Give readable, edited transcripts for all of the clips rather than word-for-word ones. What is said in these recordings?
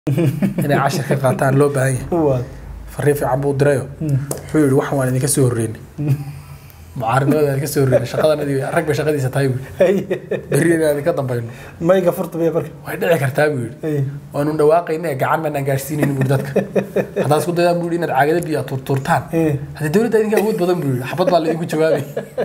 inay cashar ka qaataan loo baahan yahay fariif cabuu dirayo wuxuu yiri waxaan waan idinka soo horeeyay mucaaradnimada idinka soo horeeyay shaqadanadii rag ba shaqadiisa tahay bariina idinka dambayno may gafarta bay barka way dhici kartaa buu yiri waanu dhawaaqaynaa gacan ma gaarsiinayno buu dadka hadaa isku dayaan buu inaad caagada biyo turturtaan hada dawladda idinka awood badan buu yiri xabad baa la igu jawaabay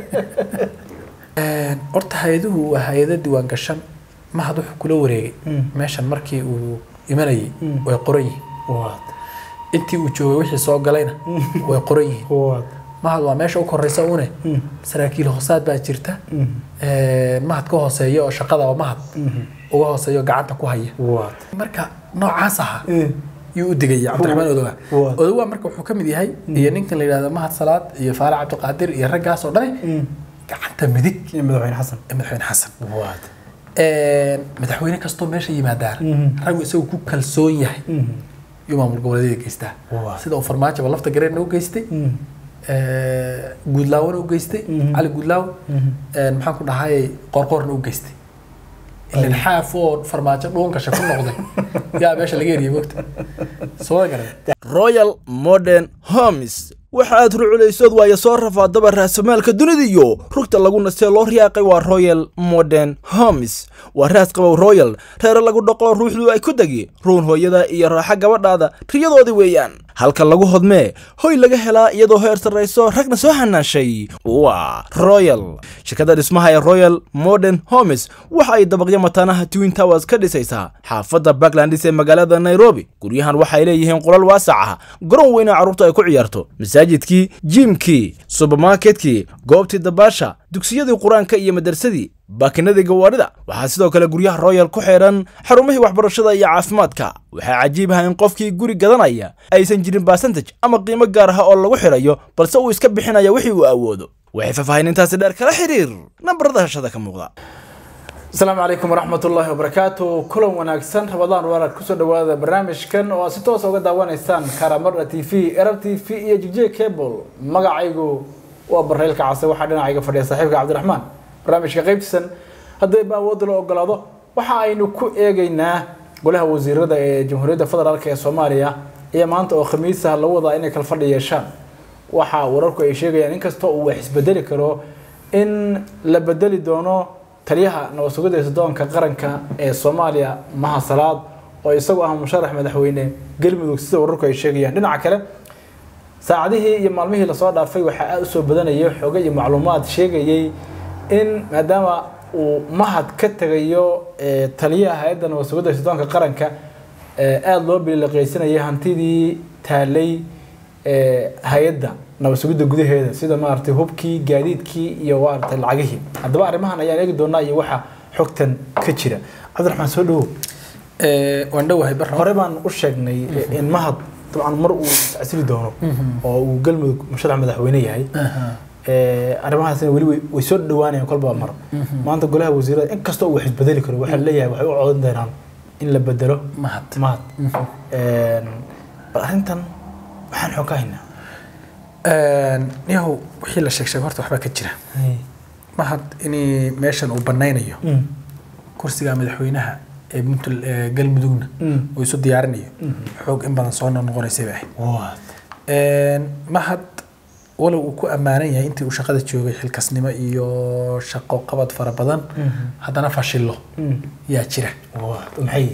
horta hay'aduhu waa hay'ado diiwaan gashan ma hadu kula wareegay meeshan markii uu imanayay way qoran yihiin intii uu joogay wixii soo galayna way qoran yihiin mahad waa meesha u koreysa uune saraakiil hoosaad baa jirta mahad ka hooseeyo oo shaqada oo mahad uga hooseeyo gacanta ku haya marka noocaas ah yuu u digay Cabdiraxmaan Odowa marka wuxuu kamid yahay iyo ninkan la yiraahdo Mahad Salaad iyo Faarac Cabdiqaadir iyo raggaas oo dhan gacanta midig iyo madaxweyne Xasan madaxweyne kasto meesha yimaadaan rag isagoo ku kalsoon yahay iyo maamul goboleedyada geystaa sida uu farmaajo lafta gareen u geystay Guudlaawana u geystay Ali Guudlaaw maxaan ku dhahay qorqorna u geystay ilaa xaafoo farmaajo dhoonka shaqo noqday yaa meesha laga yeeriyo waqti soo garan Royal Modern Homes waxaad ruculaysood waayo soo rafaadaba raasamaalka dunida iyo rugta lagu nastay loo riyaaqay waa Royal Modern Homes waa raas qabow Royal reer lagu dhaqo ruuxdu ay ku dagi ruun hooyada iyo raaxa gabadhaada riyadoodi weeyaan halka lagu hodmee hoy laga helaa iyadoo heer sareyso ragna soo hanaashay waa Royal shirkadda dhismaha ee Royal Modern Homes waxa ay dabaqyo mataanaha Twin Towers ka dhisaysaa xaafadda Parklands ee magaalada Nairobi guryahan waxa ay leeyihiin qolal waasac ah garoon weyn oo carruurtu ay ku ciyaarto masaajidkii jimkii supermarketkii goobtii dabaasha dugsiyadii quraanka iyo madarsadii baakinadii gawaarida waxaa sidoo kale guryaha Royal ku xeeran xarumihii waxbarashada iyo caafimaadka waxa cajiib ah in qofkii guri gadanaya aysan jirin percentage ama qiimo gaar ah oo lagu xirayo balse uu iska bixinayo wixii uu awoodo waxay faafahintaasi dheer kala xiriir nambarada hashada ka muuqda السلام عليكم ورحمة الله وبركاته كل وناكسن رمضان ورا كسر دوّا برنامج كان وستوصل وقت دوّا إنسان كرامر تي في إر تي في يجي كيبل مجا عيجو وبرهيل كعصي وحدنا عيجو فريق صاحبك عبد الرحمن برنامج كغيب سن هذا يبقى وضلوا قلاده وحاينو كو إيجينا قولها وزير ده جمهورية فدرالك يا سوماليا هي ما أنت خميس هلا وضع إنك الفرد يشان وحا وركو يشيء يعني كستو وحسب بدلك رو إن لبدل دونه taliyaha nabadgelyada Suudaanka qaranka ee Soomaaliya Mahad Salaad oo isagu ah musharax madaxweyne galmudug sida wararku ay sheegayaan dhinaca kale saacadihii iyo maalmihii la soo dhaafay waxa aad u soo badanayay xogo iyo macluumaad sheegayay in maadaama uu Mahad ka tagayo taliyaha hay'adda nabadgelyada Suudaanka qaranka aad loo bilaaqaysanayay hantidii taalay hay'adda nabadgelyada gudaheeda sida maartay hubkii gaadiidkii iyo waartay lacagihii hadaba arimahan ayaan eegi doonaa iyo waxa xogtan ka jira Cabdiraxmaan soo dhaw waan dhawahay bar hore baan u sheegnay in Mahad dabcan mar uu asili doono oo uu galmudug musharax madaxweyne yahay arimahaasina wali way soo dhawaanayaan kolba mar maanta golaha wasiirada in kasta uu xisbadeli karo waxa leeyahay waxay u codan doonaan in la bedelo Mahad arintan waxaan xogaynaa niyahow wixii la sheegay horta waxba ka jira Mahad inay meeshan uu banaynayo kursiga madaxweynaha ee galmudugna oo isu diyaarinayo xoog in badan soo noqonaysay Mahad wala uu ku amaanan yahay intii uu shaqada joogay xilkasnimo iyo shaqo qabad fara badan hadana fashilo yaa jira maxay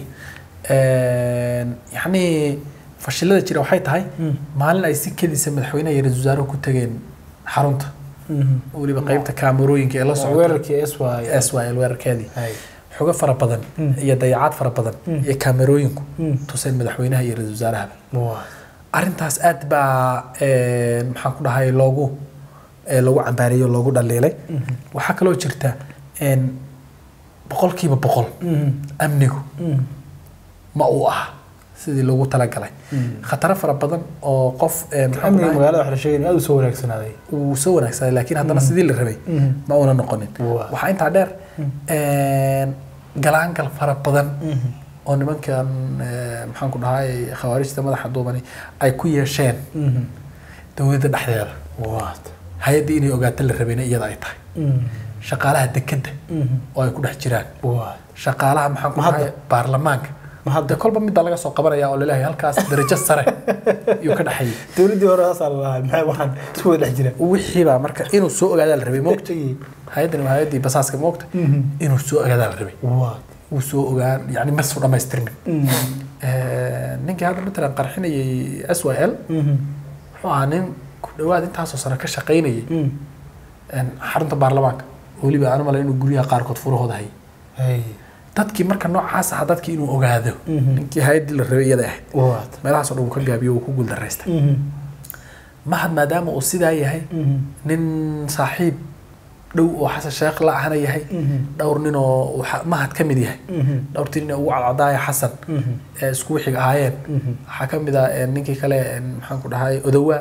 yani fashilada jira waxay tahay maalin ay si kaliisa madaxweynaha iyo ra'iisul wasaaruhu ku tageen xarunta waliba qaybta kaamirooyinka ee la socda weerarkii SYL weerarkeedii xogo fara badan iyo dayacaad fara badan iyo kaamirooyinku tuseen madaxweynaha iyo ra'iisul wasaaraha arintaas aad baa maxaan ku dhahay loogu cambaariyo loogu dhaleelay waxa kale oo jirta boqolkiiba boqol amnigu ma uu ah sidii loogu talagalay khatar fara badan oo qof amniga magaalada waxa la sheegay aad u soo wanaagsanaaday uu soo wanaagsanaaday laakiin haddana sidii la rabay ma una noqonin waxa inta dheer galaangal fara badan oo nimankan maxaan ku dhahay khawaarijta madaxa duubani ay ku yeesheen dawladda dhexdeeda hay'adii inay ogaato la rabay iyada ay tahay shaqaalaha dekedda oo ay ku dhex jiraan shaqaalaha maxaan ku dhahay baarlamaanka ما هذا كل بمد laga soo qabanaya oo leeyahay halkaas darajo sare iyo ka dhaxay dawladii hore asal maxay waxaan isku dhex jira wixii ba marka inuu soo ogaada la rabay moogtay hay'adii basaaska moogtay inuu soo ogaada la rabay uu soo ogaan yani ma soo dhameystirmin ninkii hadda midna qarxinayay SYL waa nin ku dhawaad intaas oo sare ka shaqeynayay xarunta baarlamaanka waliba aan malayn inuu guriga qaar kood furahooda hay dadkii marka noocaas ah dadkii inuu ogaado ninkii hay'adii la rabay iyada ahayd meelahaas oo uu ka gaabiyo uu ku guul dareystay maadaama uu sidaa yahay nin saaxiib dhow oo xasan sheekh la ahana yahay dhowr nin oo mahad ka mid yahay dhowrtii nin ugu cadcadaaya xasan isku wixii ahaayeen waxa ka mid ah ninkii kale maxaan ku dhahay odawa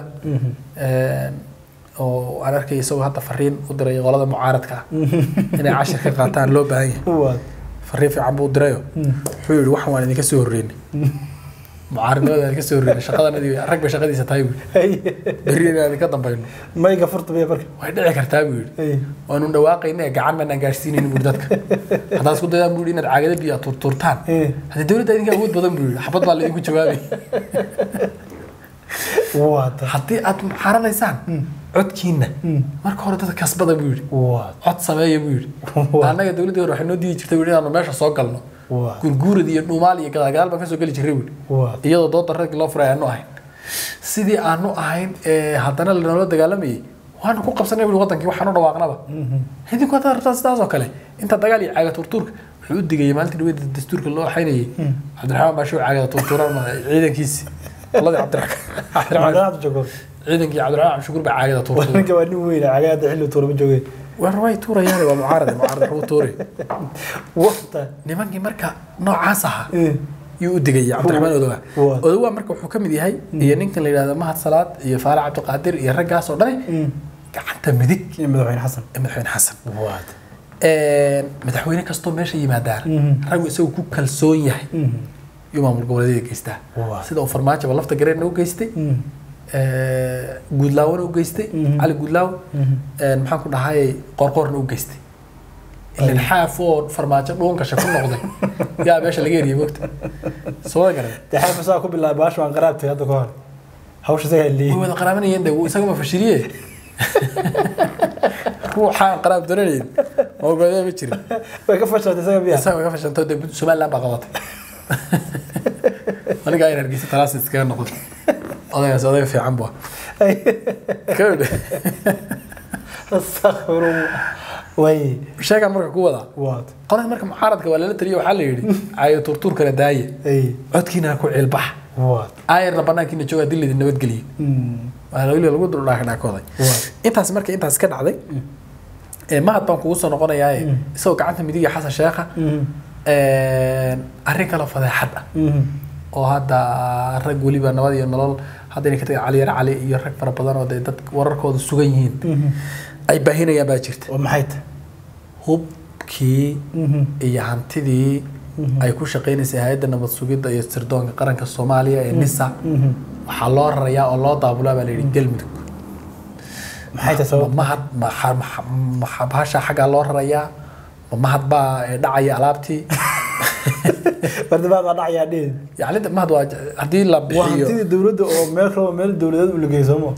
oo aan arkay isagoo hadda fariin u diray qolada mucaaradka inay cashir ka qaataan loo baahan yahay fariin fiican buu dirayo wuxuu yiri waxaan waan idinka soo horreynay mucaaradnimada idinka soo horreynay shaqadanadii rag ba shaqadiisa tahay berrina idinka dambayno mayga furta bay marka way dhici kartaa buu yiri waanu dhawaaqaynaa gacan ma gaarsiinayno buu dadka hadaa isku dayaan buu inaad caagada biyo turturtaan hadii dawladda idinka awood badan buu yiri xabad baa la idinku jawaabay haddii aad mucaaradaysaan codkiina marka hore dadka kasbada buu yiri cod sameeya buu yiri anaga dawladda hore waxay noo diidi jirtay inaanu meesha soo galno gurguurad iyo dhuumaal iyo gadaagaal baan ka soo gali jiray buu iyadoo doodda rag loo furay aanu ahayn sidii aanu ahayn haddana la dagaalamayay waanu ku qabsanay buu wadankii waxaanu dhawaaqnaba idinku hadda rabtaa sidaas oo kale inta dagaal iyo caaga turturka wuxuu u digay maalintii dhaweyd dastuurka loo xaynayay Cabdiraxmaan Baasho caaga turturan ciidankiisi والله عبد الرحمن ciidankii Cabdiraxmaan Shukur ba caagada tuurtay ninka waa nin weyn caagada xilli tuur ma joogay war way tuurayaan waa mucaarad wuxuu tuuray waqta nimankii marka noocaas ah yuu u digay Cabdiraxmaan odawa marka wuxuu kamid yahay iyo ninkan la yiraahdo Mahad Salaad iyo Faarac Cabdi Qaadir iyo raggaas oo dhan gacanta midig iyo madaxweyne xasan madaxweyne kasto meesha yimaadaan rag isagoo ku kalsoon yahay يوم عمر قبلي جيسته سيدا وفرماتش والله تجري إنه جيسته جودلاو إنه جيسته على جودلاو محاكم هاي قرقور إنه جيسته اللي الحافور فرماتش لون كشفون نقضي يا باش اللي جري وقت سواء كذا تحاف ساكو بالله باش وان قرابته هذا كهر هوش زي اللي هو قرابني ينده ويسقى ما فشريه هو حان قراب درني هو قاعد يبتشري فكفش تسوي بيها كفش أنت سمع لا بغلط أنا قاعد أرجع ثلاثة سكان نقول أنا صديق في عمبو كذا استغفر الله وي شيء كان مركب قوة وات قناة مركب معارض ولا لا تريه وحل يدي عاية تورتور كنا داية عد كنا كل البحر وات عاية ربنا كنا شو هدي اللي النبات قليل أنا أقول له القدر الله كنا كذا أنت هسمرك أنت هسكن عليه ما هتبان قوسه نقول يا سو كعنت مدية حسن شيخة أريك الله فذا حدا وهذا الرجل ولي بنوادي النلال هذا اللي كتير علي يرك فربضان وده ورك هذا السجين أي بهنا يا باجرت ومحيط هوب كي يعنتدي أي كل شقين سهاد إنه بتسوقي ده يستردون قرن كالصومالية النساء وحلار رياء الله طابولا بالرجال مدك محيط سو ما حبهاش حاجة الله رياء ما حد بقى دعي علابتي برد بقى دعي دين يعني ما هذا هدي لا وهنتي الدولة أو ميل الدولة اللي جيزهم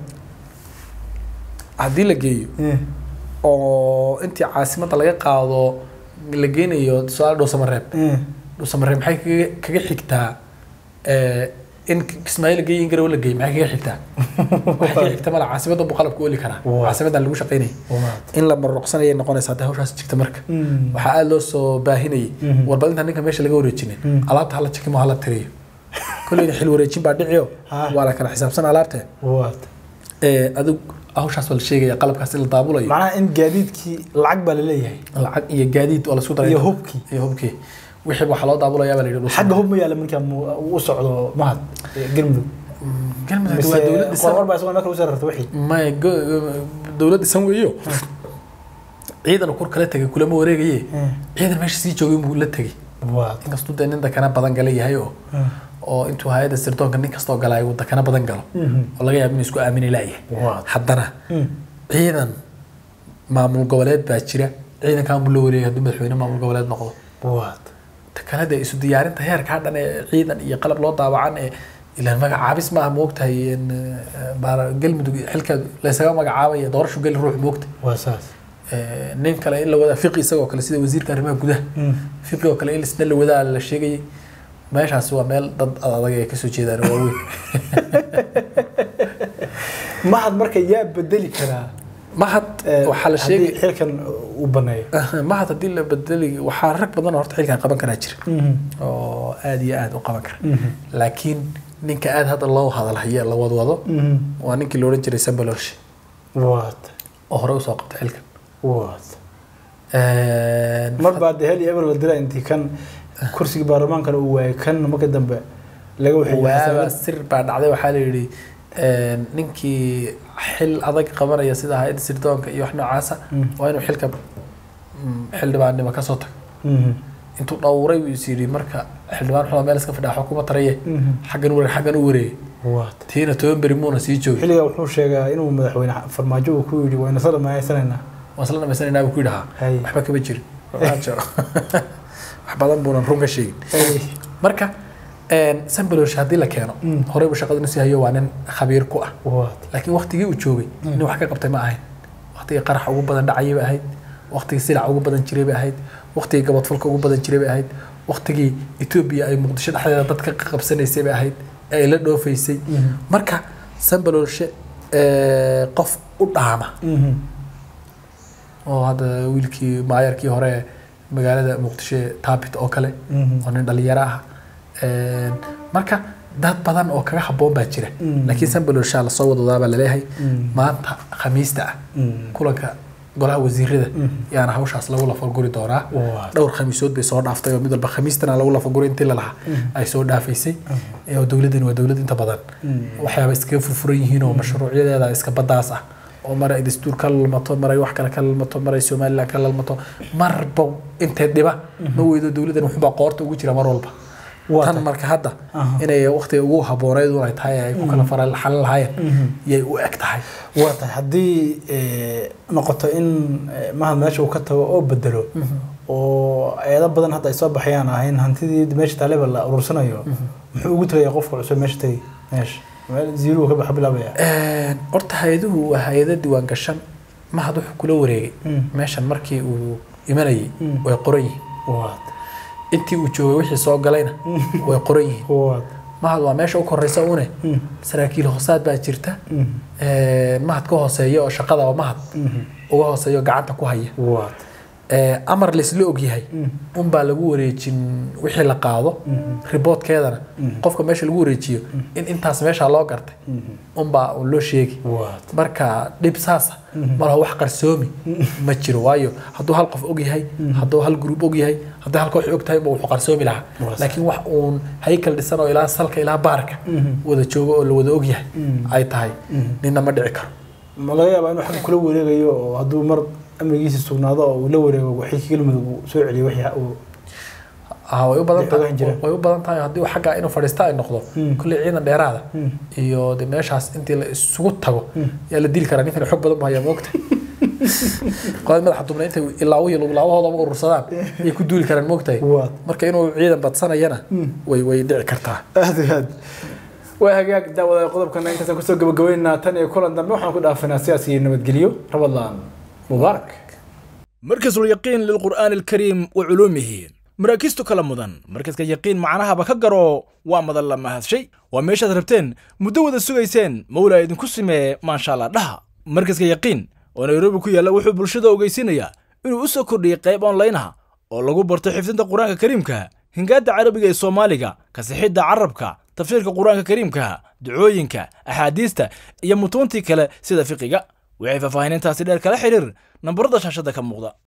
هدي لجيو أو أنت عاصمة طلقة قاضو لجينا يو سؤال دو سمرهم حي كي حكتها إن إسماعيل جاي ينقر ولا جاي معك حكتها احتمال عاصمة أبو خلف كولي كنا عاصمة اللي وش قيني إن لما الرقصنا ينقون يساعدها وش هسجت مرك وحقل له سو باهني والبلد هنيك ماشي اللي جوري تشيني علابت هلا تشكي ما هلا تري كل اللي حلو ريتشين بعد عيو ولا كان حساب سنة علابته أدو أهوش حصل شيء يا قلب كاس الطابولة معناه إن جديد كي العقبة اللي هي العق جديد ولا سوتر يهوبكي ويحب وحلاط طابولة يا بلي حق هم يا لما كان وصعدوا ما قلموا دولة قرار بس ما كانوا سرت وحي ما دولة سويو ciidan ku kala tagay kulama wareegayay ciidan meesha sii joogay buu la tagay inkastoo dee nin dakana badan galay yahay oo intuu hay'adda sirdoonka nin kastoo galay uu dakana badan galo oo laga yaabo inuu isku aamini laayahay haddana ciidan maamul goboleed baa jira ciidankan buu la wareegay hadduu madaxweyne maamul goboleed noqdo ta kanada isu diyaarinta heerka hadhan ee ciidan iyo qalab loo daawacan ee ilaan magacaabis maaha moogtahay galmudug xilka laysaga magacaabaya doorasho geli ruux moogta waa saas nin kale in la wada fiqi isagoo kale sida wasiirka arrimaha gudaha fiqi oo kale in isna la wadaa la sheegay meeshaas waa meel dad adag ay ka soo jeedaan waaweyn mahad marka yaa bedeli karaa mahad waxaa la sheegay xilkan uu baneeyo mahad haddii la bedeli waxaa rag badan horta xilkan qaban karaa jira oo aad iyo aad u qaban kara laakiin ninka aad hadda loo hadalhayo la wadwado waa ninkii la odhan jiray Sambalorshe waad oo hore usoo qabtay xilkan waad mar baad heli eber la diray intii kan kursiga baarlamaanka uu waayay kan marka dambe laga waxay sir baa dhacday waxaa la yiri ninkii xil adag qabanaya sida hay'ad sirdoonka iyo wax noocaas ah waa inuu xilka xildhibaannimo ka soo tago intuu dhawray uu yiri marka xildhibaan xubno meel iska fadhiya xukuumad taraye xaggan u wareey tiina toban beri muuna sii joogay xilliga wuxuu sheegay inuu madaxweyne farmaajo uu ku yiri waa in sala maaysanaynaa buu ku yidhaha waxba kama jirin wax badan buunan run ka sheegin marka Sambalorshe haddii la keeno horey buu shaqada nasi hayo waa nin khabiir ku ah laakiin waqtigii uu joogay nin wax ka qabtay ma ahayn waqtigii qarax ugu badan dhacay bay ahayd waqtigii silac ugu badan jiray bay ahayd waqtigii gabadfalka ugu badan jiray bay ahayd waqtigii Ethiopia ay Muqdisho dhexdeeda dadka ka qabsanaysay bay ahayd ay la dhoofaysay marka Sambalorshe qof u dhaama oo hada wiilkii maayarkii hore magaalada Muqdisho taabit oo kale oo nin dhalinyaro ah marka dad badan oo kaga haboon baa jira laakiin Sambalorshe la soo wadadaa baa leeyahay maanta khamiista ah kulanka golaha wasiirada yaana hawshaas lagu la falguri doonaa dhowr khamiisood bay soo dhaaftay oo mid walba khamiistana lagu la falguri intii la lahaa ay soo dhaafaysay ee dawladdan waa dawlad inta badan waxyaabo iska furfuran yihiin oo mashruucyadeeda iska badaas ah oo mar ay dastuur ka lalmato mar ay wax kale ka lalmato mar ay Soomaaliland ka lalmato marba intee dhiba ma weydo dawladdan wuxuu baa qoorta ugu jira mar walba tan marka hadda inay waqti ugu habooneed oo ay tahay ay ku kala faral xal lahaayeen yay u eg tahay waa tahay haddii noqoto in mahad meesha uu ka tago oo bedelo oo ayada badan hadda ay soo baxayaan ahayn hantidii meesha taaleba la urursanayo muxuu ugu tagay qofka cusub meesha tagay meesha meel zero ka baxa bilaabaya horta hay'aduhu waa hay'ado diiwaan gashan mahad wuxuu kula wareegay meeshan markii uu imanayay way qoran yihiin intii uu joogay wixii soo galayna way qoran yihiin mahad waa meesha u koreysa une saraakiil hoosaad baa jirta mahad ka hooseeya oo shaqada waa mahad uga hooseeyo gacanta ku haya amar laysla ogyahay unbaa lagu wareejin wixii la qaado riboodkeedana qofka meesha lagu wareejiyo in intaas meesha loo gartay unbaa loo sheegi marka dhib saasa malaha wax qarsoomi ma jiro waayo hadduu hal qof og yahay hadduu hal group og yahay haddii hal koox og tahay ma wuxuu qarsoomi lahaa laakiin wax uun haykal dhisan oo ilaa salka ilaa baarka wada joogo oo la wada og yahay ay tahay ninna ma dhici karo ma laga yaabaa inuu xag kula wareegayo oo hadduu mar amnigiisa sugnaado oo la wareego wixii galmudug soo celiyo wixii uu way u badan tahay haddii xagga inuu fadhiista ay noqdo kulli ciidan dheeraada iyo de meeshaas intii la isugu tago yaa la dili karaa ninkan xog badan baa hayaa moogta qodob madax xubna intay ilaa iyo laabahooda urursadaan ay ku duuli karaan moogtay marka inuu ciidan badsanayana way dhici kartaa aad way hagaag daawada qodobkan intaas ku soo gabagabeynaa tan iyo kulan dambe waxaan ku dhaafanaa siyaasi nabadgeliyo Ramadan مبارك. مركز اليقين للقرآن الكريم وعلومه مراكز كلا مدن مركز اليقين معناها بكجرو ومدن لما هذا شيء وميش هربتين مدود السجيسين مولا يدن كسمة ما شاء الله لها مركز اليقين ونيروبي كويا لو حب الشدة وجيسينيا إنه أسكر قيب أونلاينها ولقوا برتحفظ القرآن الكريم كه هنقاد عربي الصومالية كسحيد عربك تفسير القرآن الكريم كه دعوينك أحاديثه يموتونتي كلا سيدا فقيقة وعيفا فاهنين تاسيدير كلا حرير نمبردا شاشدا كموغدا